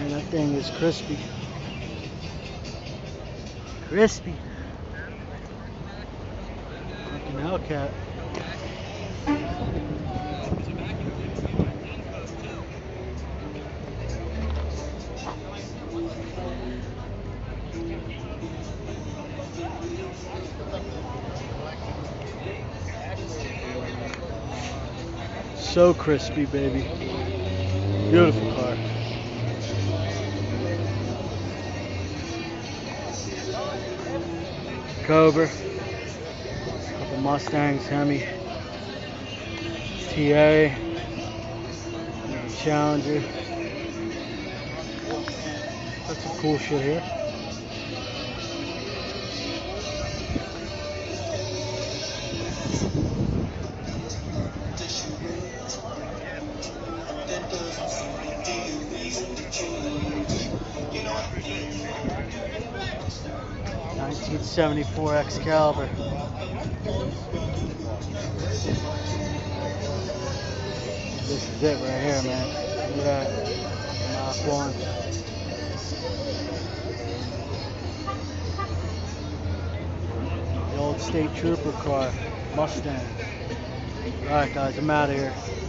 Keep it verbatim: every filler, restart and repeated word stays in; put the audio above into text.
Man, that thing is crispy. Crispy. Fucking Hellcat. So crispy, baby. Beautiful car. Cobra. Couple Mustangs, Hemi. T A. Challenger. That's some cool shit here. nineteen seventy-four Excalibur. This is it right here, man. Look at that. Mach one. The old state trooper car. Mustang. Alright guys, I'm out of here.